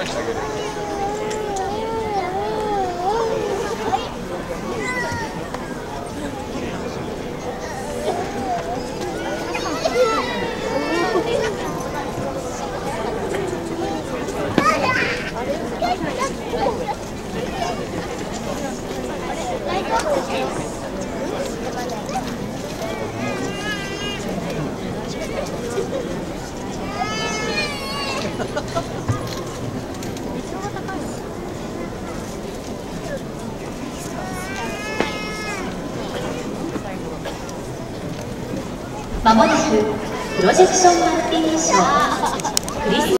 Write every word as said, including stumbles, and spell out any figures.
いしてあげる。 まもなくプロジェクションマッピングショークリス